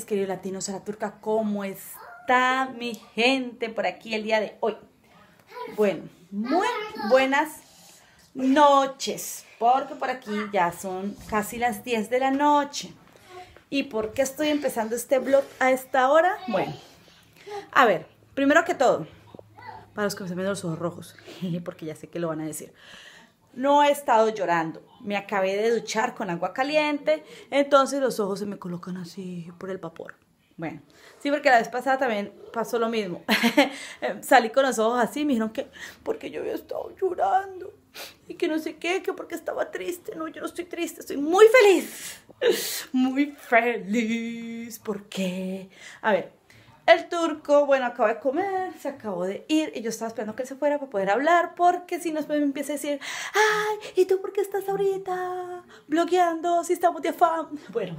queridos latinos, a la turca, ¿cómo está mi gente por aquí el día de hoy? Bueno, muy buenas noches, porque por aquí ya son casi las 10 de la noche. ¿Y por qué estoy empezando este vlog a esta hora? Bueno, a ver, primero que todo, para los que me están viendo los ojos rojos, porque ya sé que lo van a decir, no he estado llorando, me acabé de duchar con agua caliente, entonces los ojos se me colocan así por el vapor. Bueno, sí, porque la vez pasada también pasó lo mismo. Salí con los ojos así, me dijeron que porque yo había estado llorando y que no sé qué, que porque estaba triste. No, yo no estoy triste, estoy muy feliz. Muy feliz. ¿Por qué? A ver, el turco, bueno, acaba de comer, se acabó de ir y yo estaba esperando que él se fuera para poder hablar, porque si no después me empieza a decir, ay, ¿y tú por qué estás ahorita blogueando si estamos de afán? Bueno,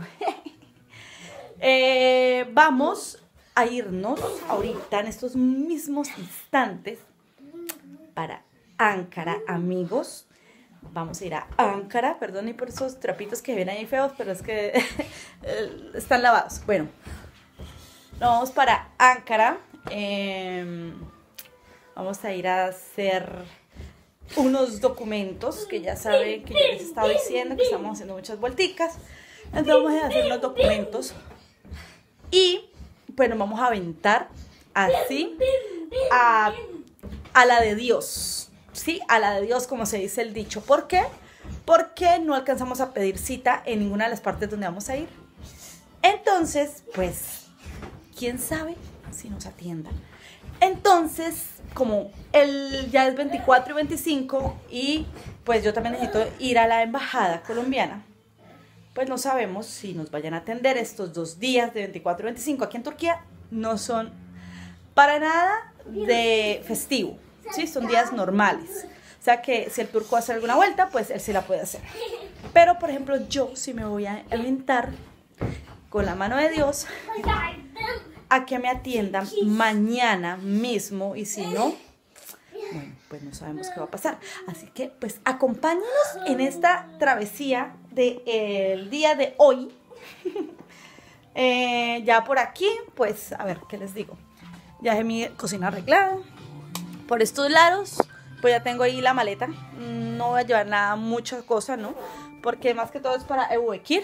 vamos a irnos ahorita en estos mismos instantes para Ankara, amigos. Vamos a ir a Ankara, perdón y por esos trapitos que ven ahí feos, pero es que están lavados. Bueno, nos vamos para Ankara. Vamos a ir a hacer unos documentos que ya saben que yo les estaba diciendo que estamos haciendo muchas vuelticas. Entonces vamos a hacer los documentos y pues nos vamos a aventar así a la de Dios, ¿sí? A la de Dios, como se dice el dicho. ¿Por qué? Porque no alcanzamos a pedir cita en ninguna de las partes donde vamos a ir. Entonces, pues, ¿quién sabe si nos atiendan? Entonces, como ya es 24 y 25 y pues yo también necesito ir a la embajada colombiana, pues no sabemos si nos vayan a atender estos 2 días de 24 y 25 aquí en Turquía. No son para nada de festivo, ¿sí? Son días normales. O sea que si el turco hace alguna vuelta, pues él sí la puede hacer. Pero, por ejemplo, yo sí me voy a aventar con la mano de Dios a que me atiendan mañana mismo, y si no, bueno, pues no sabemos qué va a pasar. Así que, pues, acompáñenos en esta travesía del día de hoy. Ya por aquí, pues, a ver, ¿qué les digo? Ya dejé mi cocina arreglada. Por estos lados, pues ya tengo ahí la maleta. No voy a llevar nada, muchas cosas, ¿no? Porque más que todo es para Ebuekir.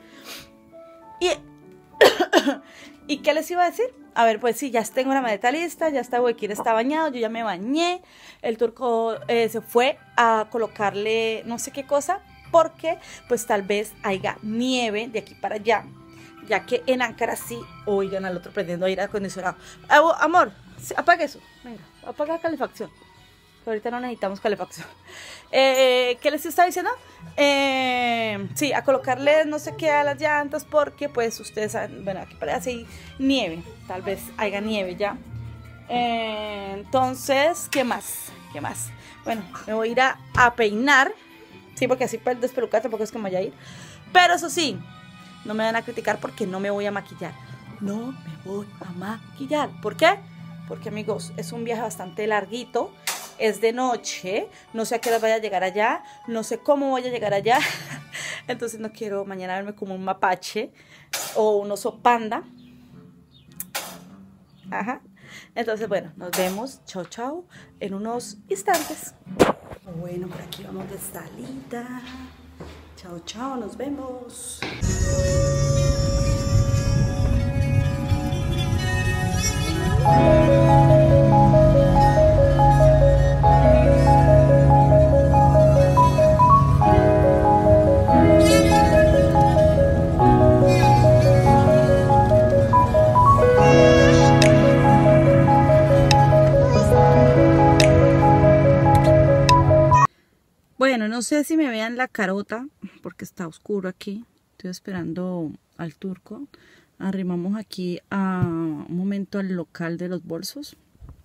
¿Y qué les iba a decir? A ver, pues sí, ya tengo la maleta lista, ya está Ebuekir, está bañado, yo ya me bañé. El turco se fue a colocarle no sé qué cosa, porque pues tal vez haya nieve de aquí para allá, ya que en Ankara sí, oigan, al otro prendiendo aire acondicionado. Amor, apaga eso, venga, apaga la calefacción. Ahorita no necesitamos calefacción. ¿Qué les estaba diciendo? Sí, a colocarle no sé qué a las llantas, porque pues ustedes saben, bueno, aquí parece hay nieve, tal vez haya nieve ya. Entonces, ¿qué más? ¿Qué más? Bueno, me voy a ir a peinar, sí, porque así para despelucar tampoco es que me vaya a ir. Pero eso sí, no me van a criticar porque no me voy a maquillar. No me voy a maquillar. ¿Por qué? Porque, amigos, es un viaje bastante larguito. Es de noche, no sé a qué hora vaya a llegar allá, no sé cómo voy a llegar allá. Entonces no quiero mañana verme como un mapache o un oso panda. Ajá. Entonces, bueno, nos vemos, chao, chao, en unos instantes. Bueno, por aquí vamos de salida. Chao, chao, nos vemos. Bueno, no sé si me vean la carota porque está oscuro aquí. Estoy esperando al turco. Arrimamos aquí un momento al local de los bolsos,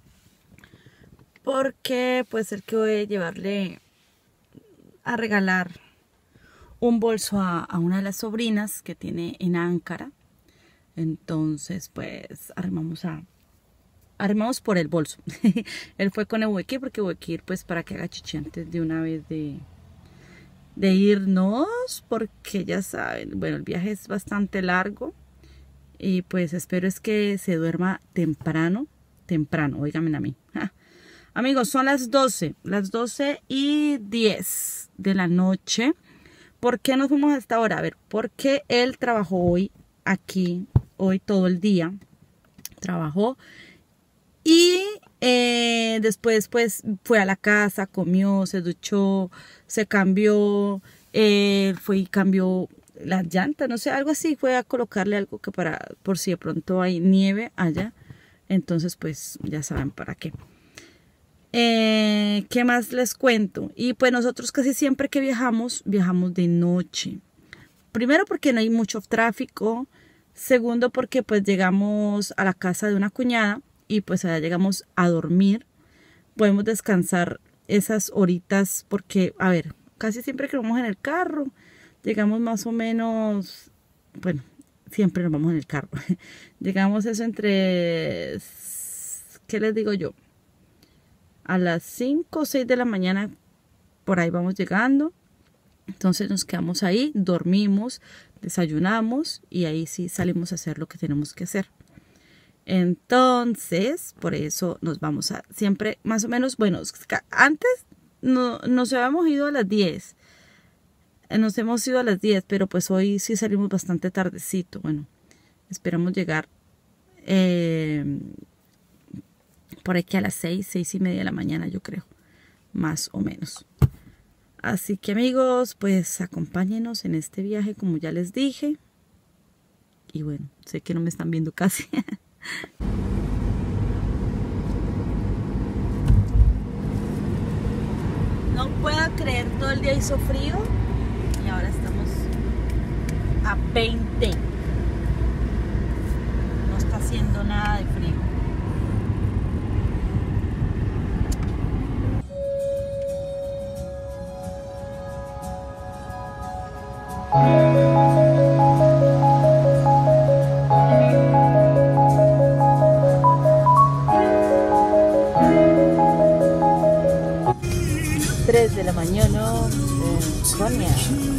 porque pues el que voy a llevarle a regalar un bolso a una de las sobrinas que tiene en Ankara. Entonces pues arrimamos por el bolso. Él fue con Ebuekir porque Ebuekir pues para que haga chichi antes de una vez de irnos, porque ya saben, bueno, el viaje es bastante largo Y pues espero es que se duerma temprano, óigame a mí. Ja. Amigos, son las 12:10 de la noche. ¿Por qué nos fuimos a esta hora? A ver, porque él trabajó hoy aquí, hoy todo el día. Trabajó y después pues fue a la casa, comió, se duchó, se cambió, fue y cambió las llantas, no sé, algo así, fue a colocarle algo que por si de pronto hay nieve allá, entonces pues ya saben para qué. ¿Qué más les cuento? Y pues nosotros casi siempre que viajamos de noche. Primero porque no hay mucho tráfico. Segundo porque pues llegamos a la casa de una cuñada y pues allá llegamos a dormir. Podemos descansar esas horitas porque, a ver, casi siempre que vamos en el carro, llegamos más o menos, bueno, siempre nos vamos en el carro. Llegamos eso entre, ¿qué les digo yo? A las 5 o 6 de la mañana, por ahí vamos llegando. Entonces nos quedamos ahí, dormimos, desayunamos y ahí sí salimos a hacer lo que tenemos que hacer. Entonces, por eso nos vamos a siempre, más o menos, bueno, antes nos habíamos ido a las 10. Nos hemos ido a las 10, pero pues hoy sí salimos bastante tardecito. Bueno, esperamos llegar por aquí a las 6:30 de la mañana, yo creo, más o menos. Así que amigos, pues acompáñenos en este viaje como ya les dije. Y bueno, sé que no me están viendo casi. No puedo creer, todo el día hizo frío y ahora estamos a 20. No está haciendo nada de frío. De la mañana en Sonia.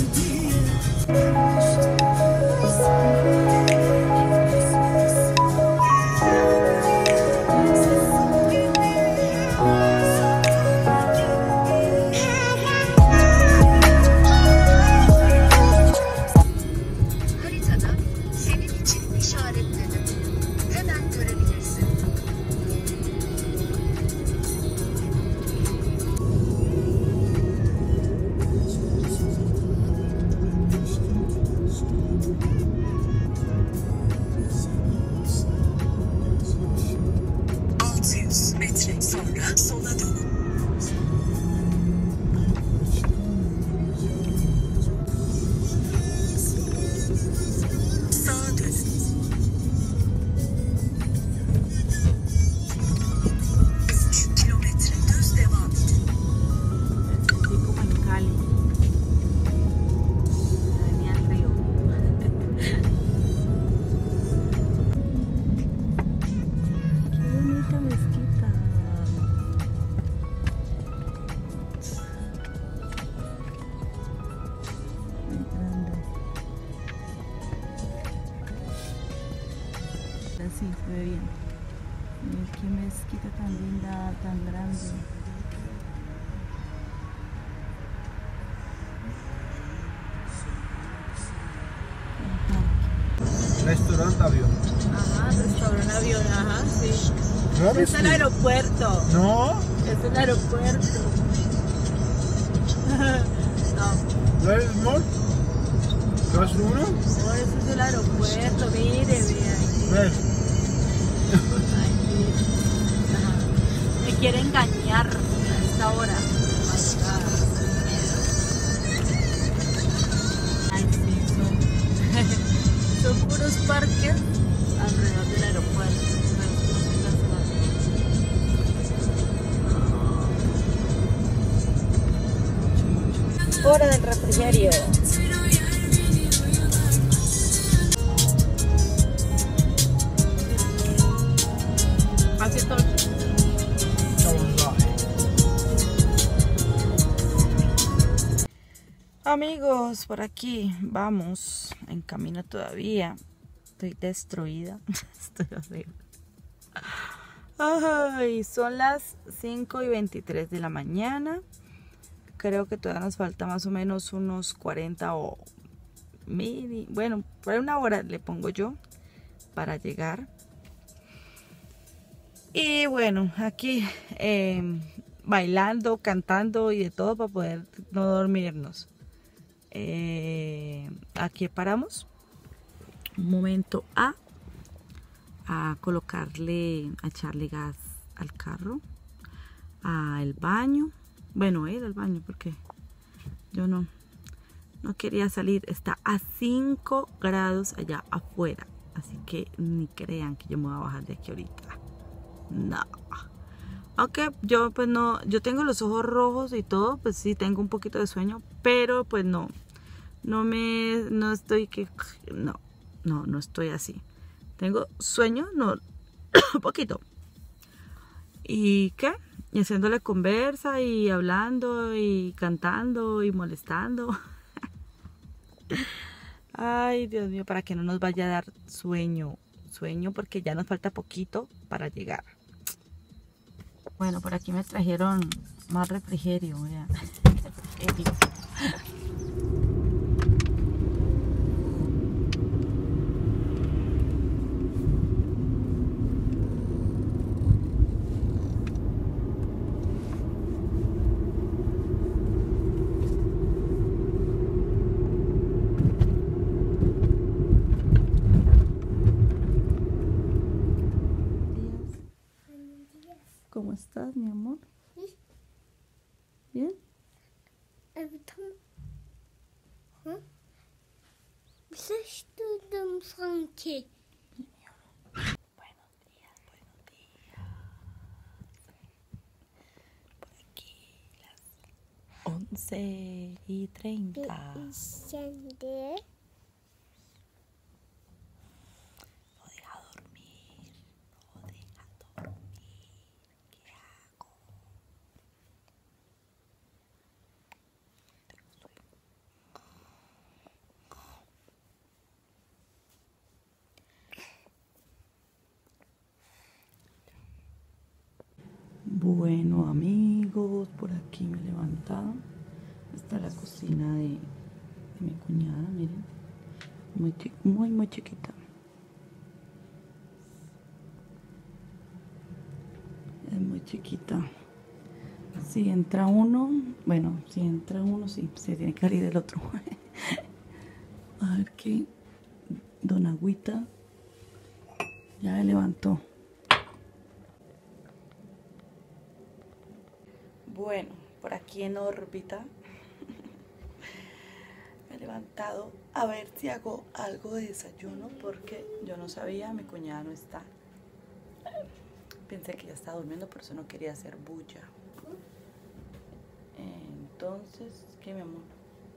Haritada senin için işaretledim. Hemen görebilirsin. Sí, se ve bien. Miren qué mezquita tan linda, tan grande. Restaurante avión. Ajá, restaurante avión, ajá, sí. ¿No Es el aeropuerto. No. Es el aeropuerto. No. ¿No es Mall? ¿No es uno? No, ese es el aeropuerto, mire, vea. ¿Ves? Ay, mire. Ajá. Me quiere engañar a esta hora. Ay, sí, son puros parques alrededor del aeropuerto. Hora del refrigerio. Así todo. Amigos, por aquí vamos en camino todavía. estoy destruida. Estoy horrible. Ay, son las 5:23 de la mañana. Creo que todavía nos falta más o menos unos 40 o bueno, por una hora le pongo yo para llegar. Y bueno, aquí bailando, cantando y de todo para poder no dormirnos. Aquí paramos un momento a colocarle, a echarle gas al carro, al baño. Bueno, era el baño porque yo no quería salir. Está a 5 grados allá afuera, así que ni crean que yo me voy a bajar de aquí ahorita. No. Aunque yo pues no, yo tengo los ojos rojos y todo, pues sí tengo un poquito de sueño, pero pues no estoy no estoy así. Tengo sueño, no, un poquito. ¿Y qué? Y haciéndole conversa y hablando y cantando y molestando. Ay, Dios mío, para que no nos vaya a dar sueño porque ya nos falta poquito para llegar. Bueno, por aquí me trajeron más refrigerio, vean. Refrigerio. ¿Cómo estás, mi amor? ¿Bien? sanki. Buenos días. Por aquí las 11:30. Şimdi No deja dormir. ¿Qué hago? Bueno, amigos, por aquí me he levantado. Esta es la cocina de mi cuñada, miren. Muy chiquita. Es muy chiquita. Si entra uno, sí, se tiene que salir el otro. A ver qué. Don Agüita ya me levantó. Bueno, por aquí en órbita me he levantado a ver si hago algo de desayuno porque yo no sabía, mi cuñada no está. Pensé que ya estaba durmiendo, por eso no quería hacer bulla. Entonces, ¿qué, mi amor?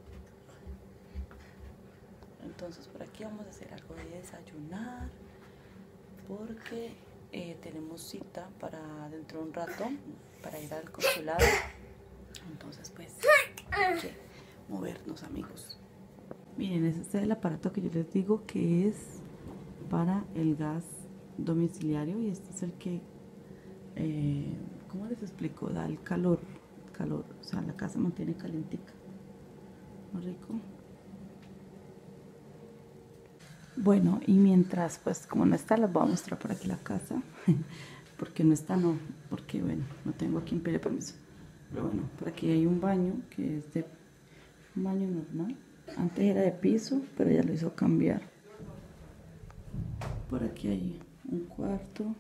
Entonces por aquí vamos a hacer algo de desayunar porque tenemos cita para dentro de un rato para ir al consulado. Entonces pues hay que movernos, amigos. Miren, ese es el aparato que yo les digo que es para el gas domiciliario y este es el que ¿cómo les explico? Da el calor, o sea, la casa mantiene calentica. Muy rico. Bueno, y mientras, pues, como no está, les voy a mostrar por aquí la casa. Porque no está, no, porque, bueno, no tengo a quien pedir permiso. Pero bueno, por aquí hay un baño, que es de un baño normal. Antes era de piso, pero ya lo hizo cambiar. Por aquí hay un cuarto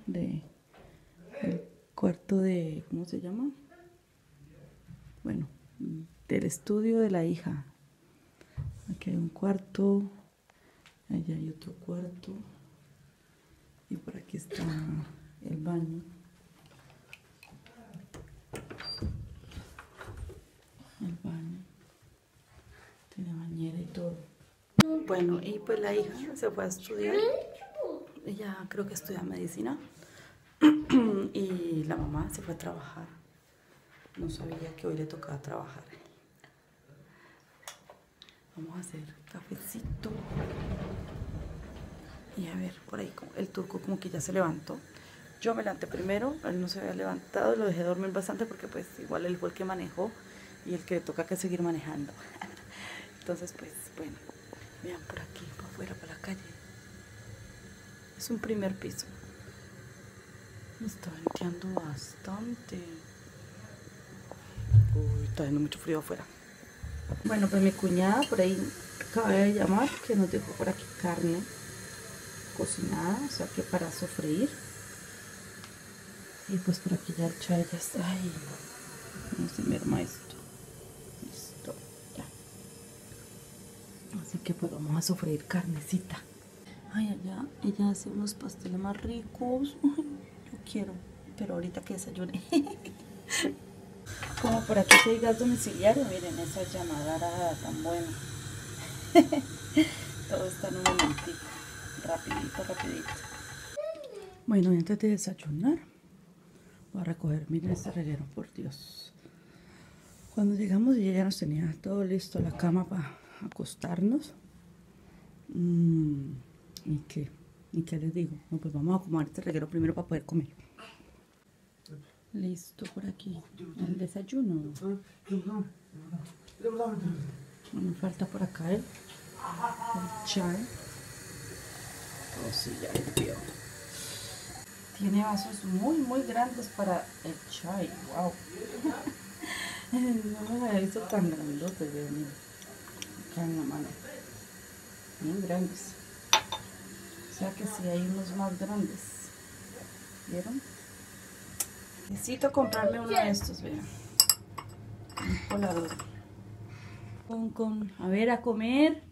de, ¿cómo se llama? Bueno, del estudio de la hija. Aquí hay un cuarto. Allá hay otro cuarto y por aquí está el baño. El baño tiene bañera y todo. Bueno, y pues la hija se fue a estudiar. Ella creo que estudia medicina y la mamá se fue a trabajar. No sabía que hoy le tocaba trabajar. Vamos a hacer cafecito. Y a ver, por ahí el turco como que ya se levantó. Yo me levanté primero, él no se había levantado, lo dejé dormir bastante porque pues igual él fue el que manejó y el que le toca que seguir manejando. Entonces pues bueno, vean por aquí, por afuera, para la calle. Es un primer piso. Me está venteando bastante. Uy, está haciendo mucho frío afuera. Bueno, pues mi cuñada por ahí acaba de llamar que nos dejó por aquí carne cocinada, o sea que para sofreír. Y pues por aquí ya el chai ya está ahí. No se merma esto. Listo, ya. Así que pues vamos a sofreír carnecita. Ay, allá ella hace unos pasteles más ricos. Yo quiero, pero ahorita que desayune. Como por aquí hay gas domiciliario, miren esa llamada tan buena. Todo está en un momentito. Rapidito, rapidito. Bueno, antes de desayunar, voy a recoger, miren este reguero, por Dios. Cuando llegamos ella ya nos tenía todo listo, la cama para acostarnos. ¿Y qué les digo? No, pues vamos a acomodar este reguero primero para poder comer. Listo por aquí, el desayuno. Bueno, falta por acá el chai. Oh, sí, ya limpió. Tiene vasos muy grandes para el chai. Wow. No me había visto tan grandotes, miren. Acá en la mano. Bien grandes. O sea que sí hay unos más grandes. ¿Vieron? Necesito comprarme uno de estos, vean. Un colador. A ver, a comer.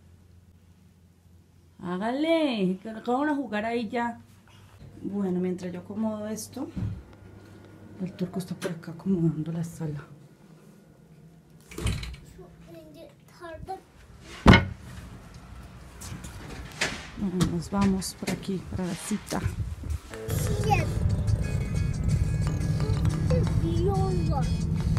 Hágale, que acaban a jugar ahí ya. Bueno, mientras yo acomodo esto, el turco está por acá acomodando la sala. Bueno, nos vamos por aquí, para la cita. Yol var.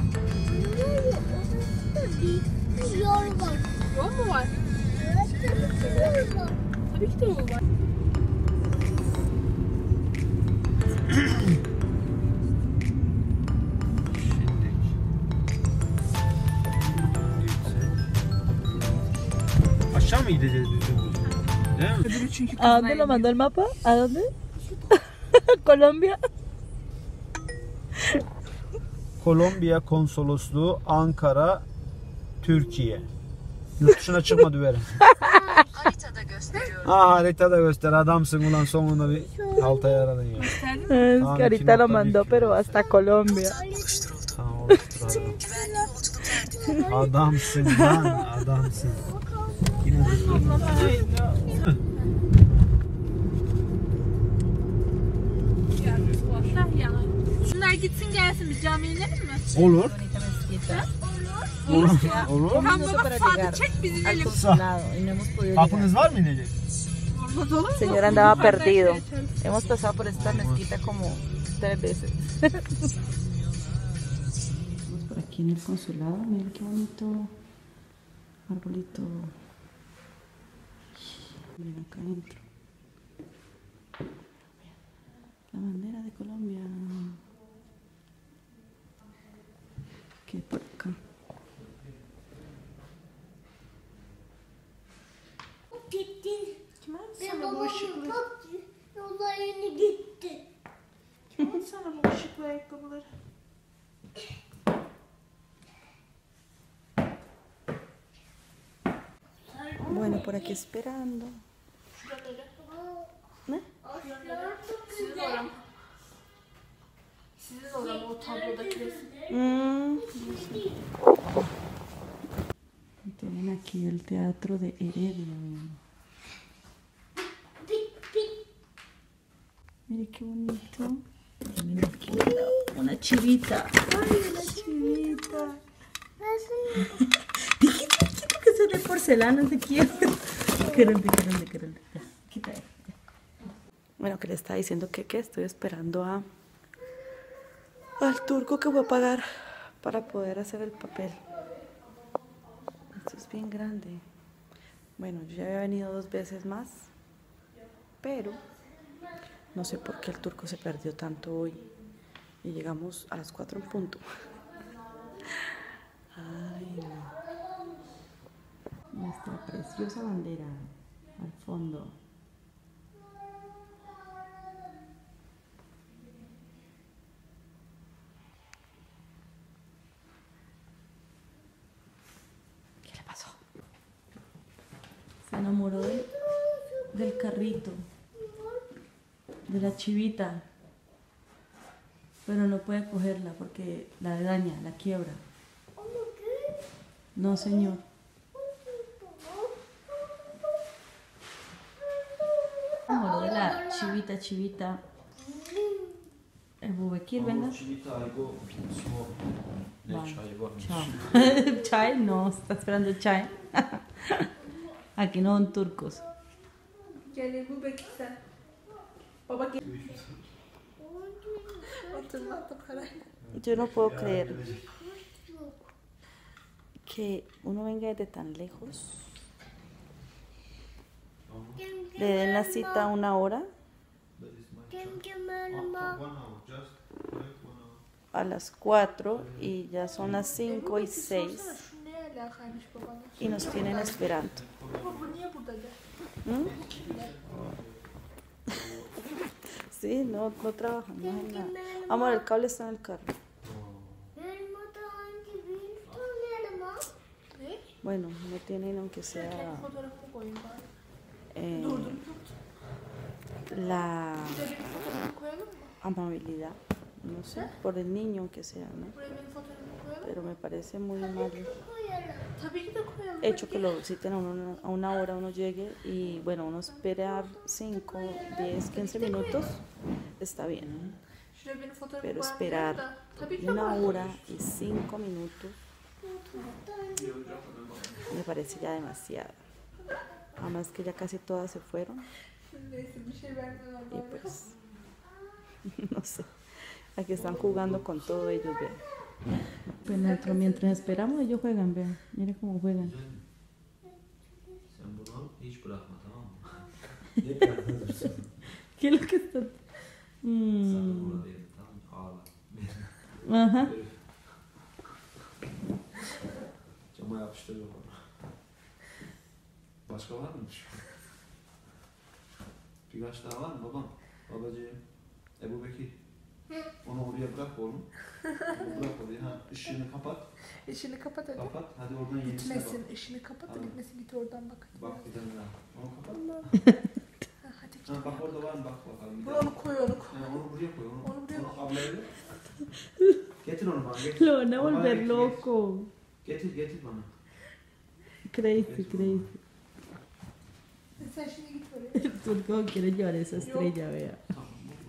Bir yol var. Yol mu var? Evet, yol var. Tabii ki de yol var. Aşağı mı gideceğiz biz şimdi? Değil mi? Öbürü çünkü ¿A dónde lo mandó el mapa? ¿A dónde? Colombia. Kolombiya Konsolosluğu, Ankara, Türkiye. Yurt dışına çıkmadı verin. Haritada gösteriyorum. Haritada göster, adamsın ulan, sonunda bir Altay aradın ya. Es que ahorita lo mandó, pero hasta Colombia. Tamam, oluştur adam. Güvenli yolculuklar dilerim. Adamsın lan, adamsın. Yine de Şunlar gitsin gelsin, biz camiye inelim mi? olur. Olur. Olur. Tamam baba, saati çek biz inelim. Kapınız var mı inecek? Olmaz olur mu? Señor andaba perdido. Hemos pasado por esta mezquita como 3 veces. Estamos por aquí en el consulado. Miren qué bonito arbolito. Miren acá adentro. La bandera de Colombia. ¿Qué hay por acá? Gitti. Kim aldı Ve sana bu babamın ışıklı? bak yollarını gitti. Kim aldı sana bu ışıklı ayakkabıları? Bueno, por aquí esperando. ¿Eh? Sizi zorlama. Sizi zorlama o tablodaki resim. Tienen aquí el teatro de Heredia. Mire qué bonito. Tienen aquí una chivita. Ay, una chivita. Dijiste que son de porcelana, te quiero. Querende. Ya, quita ahí. Bueno, que le estaba diciendo que estoy esperando al turco que voy a pagar para poder hacer el papel. Esto es bien grande. Bueno, yo ya había venido 2 veces más pero no sé por qué el turco se perdió tanto hoy y llegamos a las 4 en punto. Ay, no. Nuestra preciosa bandera al fondo. ¿Qué le pasó? Se enamoró del carrito, de la chivita, pero no puede cogerla porque la daña, la quiebra. No, señor. Se enamoró de la chivita. El Bubekir, venga. Vale. Chao. Chai, no, está esperando chai. Aquí no son turcos. Gel bu bekle. Baba gel. Oturmadı parayla. Yo no puedo creer que uno venga desde tan lejos, le den la cita a 1 hora, a las 4 y ya son las 5 y 6 Şu ne alakaymış babana? y nos tienen esperando. Baba bu niye burada gel? ¿Mm? Sí, no trabajan, no hacen nada. Amor, el cable está en el carro. Ne? Bueno, no tienen aunque sea Fotoğrafını koyayım bari. La Fotoğrafını koyalım mı? amabilidad, no sé, por el niño aunque sea, ¿no? Buraya benim fotoğrafımı koyalım mı? Pero me parece muy mal Tabii ki de koyalım. hecho que lo citen a 1 hora, uno llegue y bueno, uno esperar 5, 10, 15 minutos, está bien. Şuraya benim fotoğrafımı Pero koyalım esperar da. Tabii ki de 1 koyalım. hora y 5 minutos me parece ya demasiado. Además que ya casi todas se fueron Neyse bir şey vermiyorlar y bari. pues, no sé, aquí están jugando con todo ellos, vean. Pues mientras esperamos ellos juegan, vean, miren cómo juegan. Sen bunu hiç bırakma, tamam mı? Ne bırakmıyorsun? ¿Qué es lo que está? Sakın orada değil, tamam mı? Ağla. Ajá. Cama yapıştırıyor onu. Başka var mı? Birkaç daha var mı babam? Babacığım. Ebu Bekir. Onu oraya bırak oğlum. Onu bırak oraya. Ha, ışığını kapat. Işığını kapat hadi. Kapat. Hadi oradan yenisine bak. Gitmesin. Işığını kapat da Tamam. gitmesin. Git oradan bak. Hadi. Bak bir tane daha. Onu kapat. Ha, hadi git. Ha, bak orada var mı? Bak bakalım. Bir Bunu daha. onu koy onu koy. Ha, onu buraya koy. Onu buraya koy. ablaya ver. Getir onu bana. Getir. Lo van a Bana volver getir. loco. Getir bana. Crazy. Sen şimdi git oraya. El turco quiere llevar esa estrella, vea. Tamam.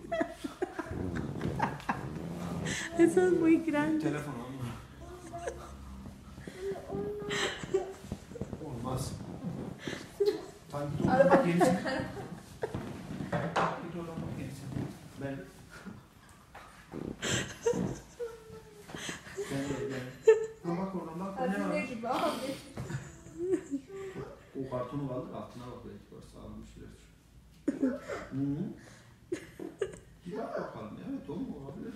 Eso es muy grande. Telefon alma. Olmaz. Tam git oradan bak yenisi. Git oradan bak yenisi. Ben Ha, bak oradan bak. Ne Hadi ne var? gibi? Aha geç. O kartonu kaldır altına bak belki varsa almışlar. Bir bak bakalım. Evet oğlum olabilir.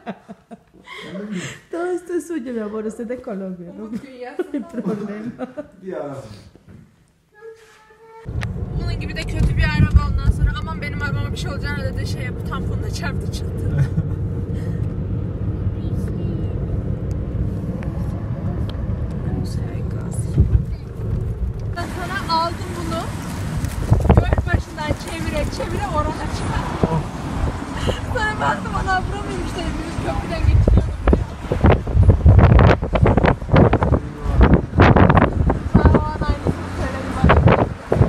Todo esto es suyo, mi amor. Usted es de Colombia, no Umut dünyası. hay problema. Bir ara. Bunun gibi de kötü bir araba ondan sonra aman benim arabama bir şey olacağını dedi şey yapıp tamponuna çarptı çıktı. Ben sana aldım bunu. Göl başından çevire orana çıkar. Sonra baktım ana vuramıyorum işte hepimiz köprüden geçiyordum buraya. Sonra o an aynısını söyledim bana.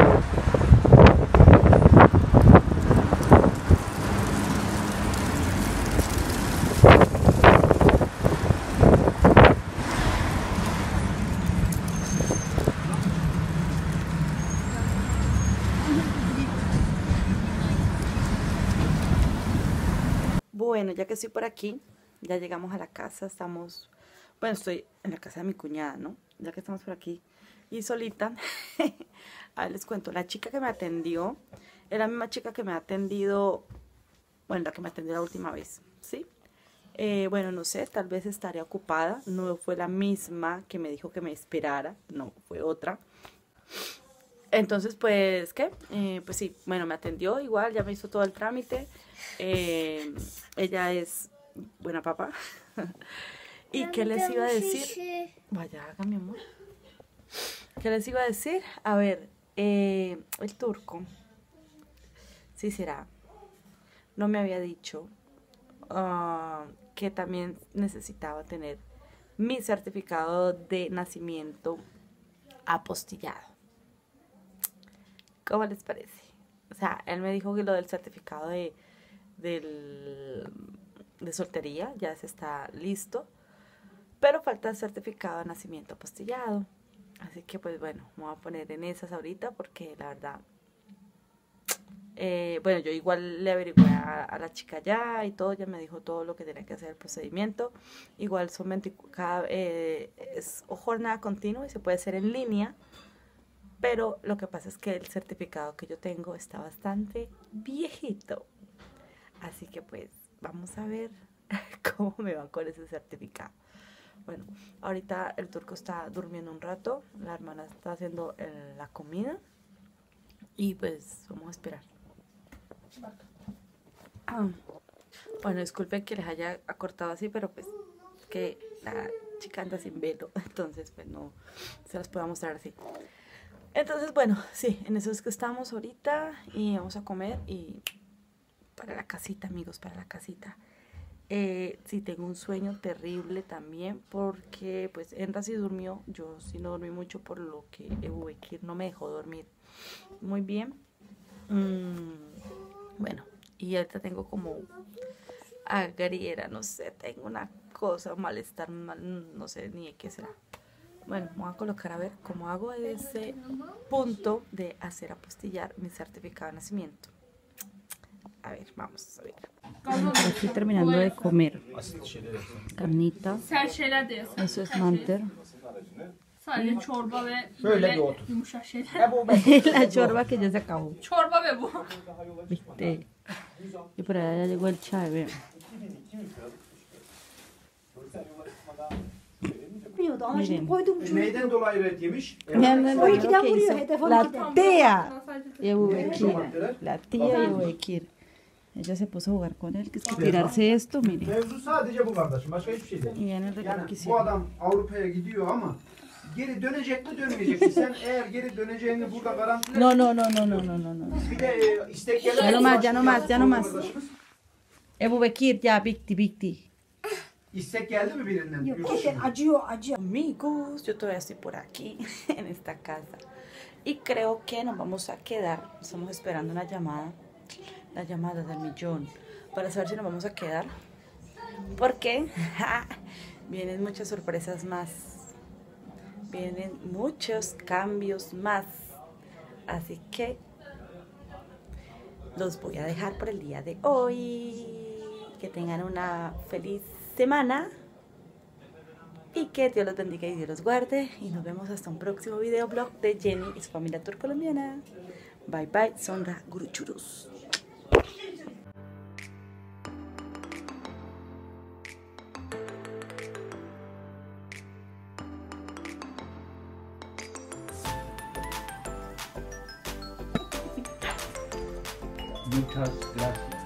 Bueno, ya que estoy por aquí, ya llegamos a la casa, estamos, bueno, estoy en la casa de mi cuñada, ¿no? Ya que estamos por aquí y solita, a ver, les cuento, la chica que me atendió Es la misma chica que me ha atendido, bueno, la que me atendió la última vez, ¿sí? Bueno, no sé, tal vez estaría ocupada. No fue la misma que me dijo que me esperara, no, fue otra. Entonces, pues, ¿qué? Pues sí, bueno, me atendió igual, ya me hizo todo el trámite. Ella es buena papa. ¿Y qué les iba a decir? Vaya, haga mi amor. ¿Qué les iba a decir? A ver, el turco, sí será, no me había dicho que también necesitaba tener mi certificado de nacimiento apostillado. ¿Cómo les parece? O sea, él me dijo que lo del certificado de soltería ya se está listo, pero falta el certificado de nacimiento apostillado. Así que pues bueno, me voy a poner en esas ahorita porque la verdad, bueno, yo igual le averigué a la chica ya y todo, ya me dijo todo lo que tenía que hacer el procedimiento. Igual son es jornada continua y se puede hacer en línea, pero lo que pasa es que el certificado que yo tengo está bastante viejito. Así que pues vamos a ver cómo me va con ese certificado. Bueno, ahorita el turco está durmiendo un rato, la hermana está haciendo la comida y pues vamos a esperar. Bueno, disculpen que les haya acortado así, pero pues que la chica anda sin velo, entonces pues no se las puedo mostrar así. Entonces, bueno, sí, en eso es que estamos ahorita y vamos a comer y para la casita, amigos, para la casita. Sí, tengo un sueño terrible también porque pues Enra sí durmió, yo sí no dormí mucho por lo que Ebu Bekir no me dejó dormir muy bien. Bueno, y ahorita tengo como agriera, no sé, tengo una cosa, malestar, no sé ni de qué será. Bueno, me voy a colocar a ver cómo hago ese punto de hacer apostillar mi certificado de nacimiento. A ver, vamos a ver. Estoy terminando de comer. Carnita. Sen şeyler de yasın. Eso es manter. Sadece çorba ve Şöyle böyle bir otur. yumuşak şeyler. La chorba que ya se acabó. Çorba ve bu. ¿Viste? Y por allá ya llegó el chai, vean. Bilmiyordu ama şimdi Miren. koydum ucunu. Neyden dolayı ret yemiş? Vean O ikiden vuruyor, hedef La 12'den. tía y Ebu Bekir. Maddeler. La tía y Ebu Bekir. Ella se puso a jugar con él, que es que tirarse esto, miren. Mevzu sadece bu kardeşim. Başka hiçbir şey değil. Y viene el regalo Yani que bu hicieron. adam Avrupa'ya gidiyor ama geri dönecek mi dönmeyecek mi? Sen eğer geri döneceğini burada garantiler. No, no, no, no, no, no, no, no. Bir de istek gelir. Ya no más, ya no más, ya no más. Ebu Bekir, ya, Bikti, Bikti. İstek geldi mi birinden? Yok, Yurt zaten dışından. acıyor, acıyor. Amigos, yo todavía estoy por aquí, en esta casa. Y creo que nos vamos a quedar. Estamos esperando una llamada. La llamada del millón. Para saber si nos vamos a quedar. Porque vienen muchas sorpresas más. Vienen muchos cambios más. Así que los voy a dejar por el día de hoy. Que tengan una feliz semana. Y que Dios los bendiga y Dios los guarde. Y nos vemos hasta un próximo videoblog de Jenny y su familia turcolombiana. Bye bye, Sonra Guruchurus. Muchas gracias.